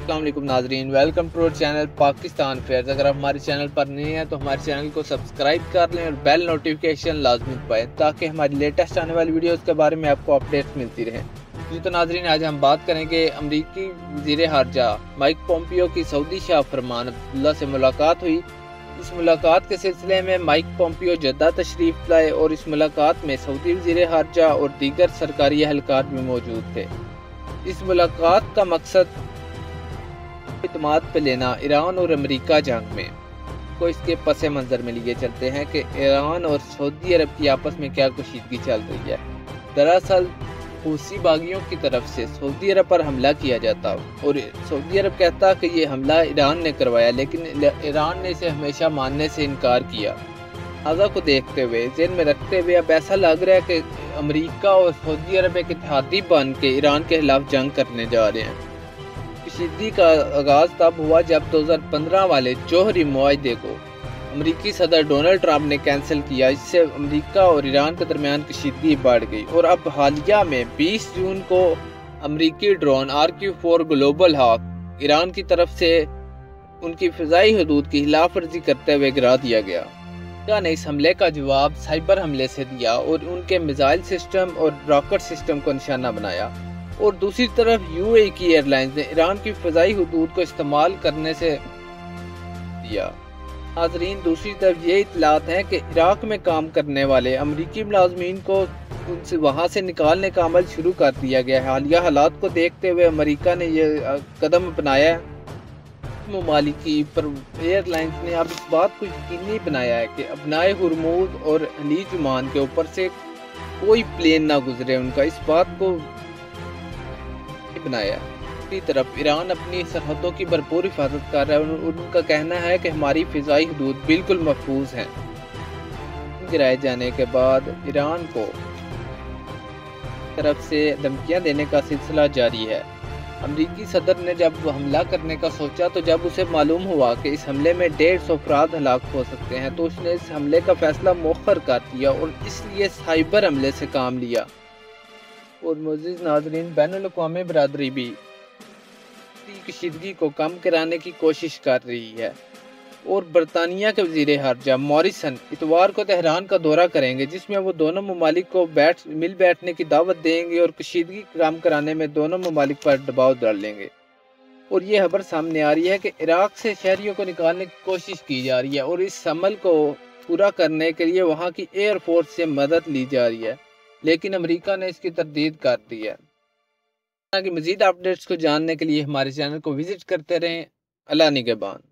अस्सलाम वालेकुम नाजरीन, welcome to our channel Pakistan fairs. अगर आप हमारे चैनल पर नए हैं तो हमारे चैनल को सब्सक्राइब कर लें और बेल नोटिफिकेशन लाजमी दबाएं ताकि हमारी लेटेस्ट आने वाली वीडियोस के बारे में आपको अपडेट्स मिलती रहें। जी तो नाजरीन, आज हम बात करेंगे अमरीकी वज़ीर ख़ारजा माइक पोम्पियो की सऊदी शाह फरमान अब्दुल्ला से मुलाकात हुई। इस मुलाकात के सिलसिले में माइक पोम्पियो जद्दा तशरीफ़ लाए और इस मुलाकात में सऊदी वज़ीर ख़ारजा और दीगर सरकारी अहलकार भी मौजूद थे। इस मुलाकात का मकसद इत्मीनान पे लेना ईरान और अमेरिका जंग में को इसके पस मंज़र में लिए चलते हैं कि ईरान और सऊदी अरब की आपस में क्या कशीदगी चल रही है। दरअसल हूसी बागियों की तरफ से सऊदी अरब पर हमला किया जाता और सऊदी अरब कहता कि ये हमला ईरान ने करवाया, लेकिन ईरान ने इसे हमेशा मानने से इनकार किया। आज़ा को देखते हुए ज़हन में रखते हुए अब ऐसा लग रहा है कि अमेरिका और सऊदी अरब एक इत्तेहादी बन के ईरान के खिलाफ जंग करने जा रहे हैं। कशीदगी का आगाज़ तब हुआ जब 2015 वाले जौहरी मुआहदे को अमरीकी सदर डोनाल्ड ट्रंप ने कैंसिल किया। इससे अमेरिका और ईरान के दरमियान कशीदगी बढ़ गई और अब हालिया में 20 जून को अमरीकी drone RQ-4 global hoc Iran की तरफ से उनकी फ़िज़ाई हदूद की खिलाफ वर्जी करते हुए गिरा दिया गया। अमेरिका ने इस हमले का जवाब साइबर हमले से दिया और उनके मिसाइल सिस्टम और रॉकेट सिस्टम को निशाना बनाया। और दूसरी तरफ UAE की एयरलाइंस ने ईरान की फ़िज़ाई हदूद को इस्तेमाल करने से दिया। नाज़रीन, दूसरी तरफ ये इत्तलात हैं कि इराक में काम करने वाले अमरीकी मुलाज़मीन को उनसे वहाँ से निकालने का अमल शुरू कर दिया गया है। हालिया हालात को देखते हुए अमेरिका ने यह कदम अपनाया है। ममालिकी पर एयरलाइंस ने अब इस बात को यकीनी बनाया है कि अपनाए हुरमुज और हलीज ओमान के ऊपर से कोई प्लेन ना गुजरे। उनका इस बात को बनाया। दूसरी तरफ ईरान अपनी सरहदों की भरपूर हिफाजत कर रहा है और उनका कहना है कि हमारी फ़िज़ाई हदूद बिल्कुल महफूज हैं। गिराए जाने के बाद ईरान को तरफ से धमकियां देने का सिलसिला जारी है। अमरीकी सदर ने जब हमला करने का सोचा तो जब उसे मालूम हुआ कि इस हमले में 150 अफराद हलाक हो सकते हैं तो उसने इस हमले का फैसला मौखर कर दिया और इसलिए साइबर हमले से काम लिया। और मुअज़्ज़िज़ नाज़रीन, बैनुल-अक़वामी बरादरी भी कशीदगी को कम कराने की कोशिश कर रही है और बरतानिया के वज़ीर ख़ारजा मॉरिसन इतवार को तेहरान का दौरा करेंगे, जिसमें वो दोनों ममालिक को मिल बैठने की दावत देंगे और कशीदगी कम कराने में दोनों ममालिक पर दबाव डालेंगे। और ये खबर सामने आ रही है कि इराक से शहरियों को निकालने की कोशिश की जा रही है और इस अमल को पूरा करने के लिए वहाँ की एयर फोर्स से मदद ली जा रही है, लेकिन अमेरिका ने इसकी तरदीद कर दी है। मज़ीद अपडेट्स को जानने के लिए हमारे चैनल को विजिट करते रहें। अल्लाह निगहबान।